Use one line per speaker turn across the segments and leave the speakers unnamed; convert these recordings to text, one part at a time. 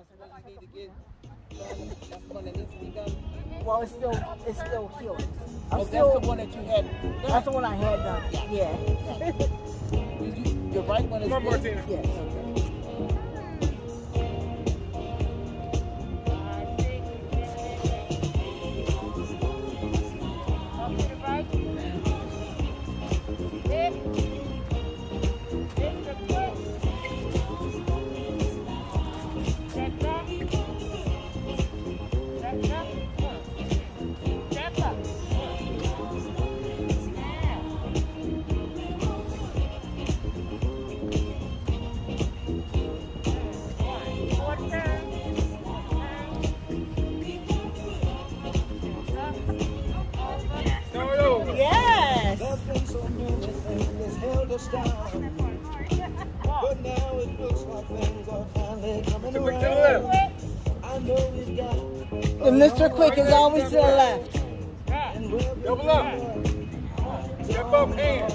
need to get done. That's the one that needs to be done.
Well, it's still healing.
That's the one that you had done.
That's the one I had done. Yeah.
Your right one is
Come on, Martina.
Yes.
But now it looks like things are finally coming around. I know we've got
the Mr. Quick is always to the left.
Double up. Step up hands.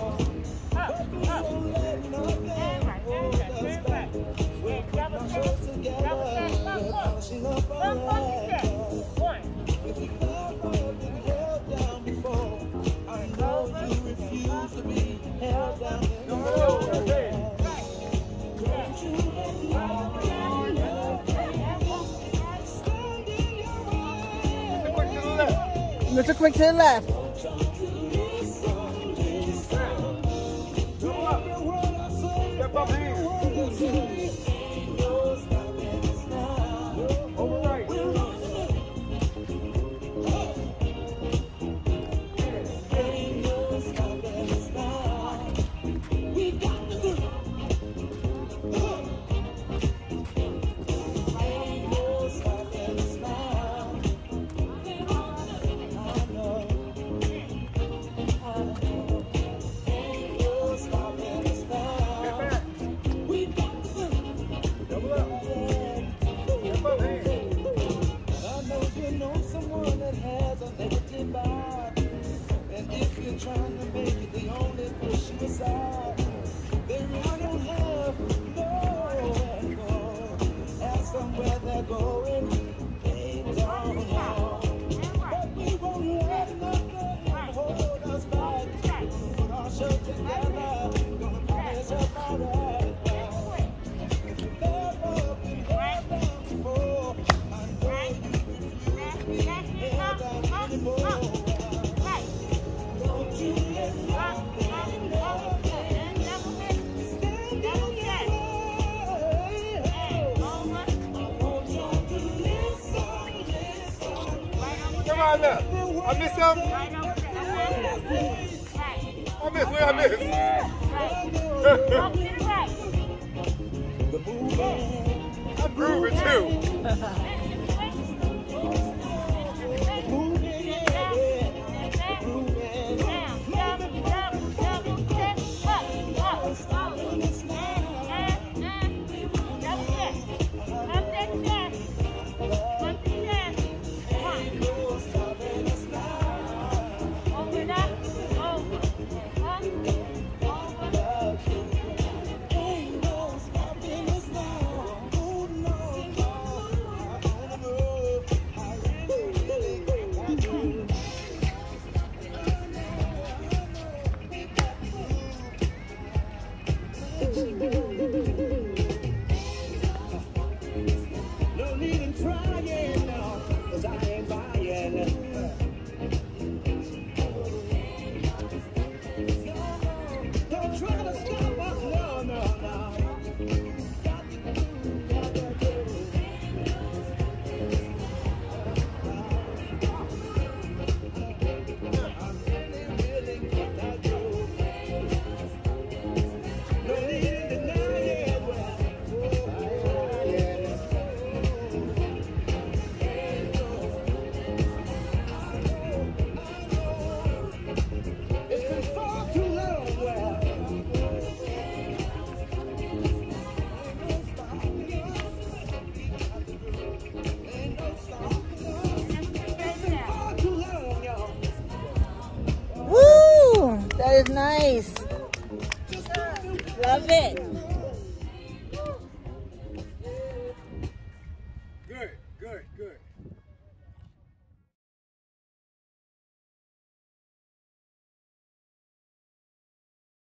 Mr. Quick to the left.
Step up hands. Over right.
Trying to make it, they only push you aside. They really don't have nowhere to go. Ask them where they're going, they don't know. But we won't let nothing hold us back. Put our show together, gonna promise us alright. If you've ever been held down before, I know you refuse to be held down anymore.
Come on now. I missed something? I missed. Where I missed? I'm grooving too.
That is nice. Love it.
Good, good.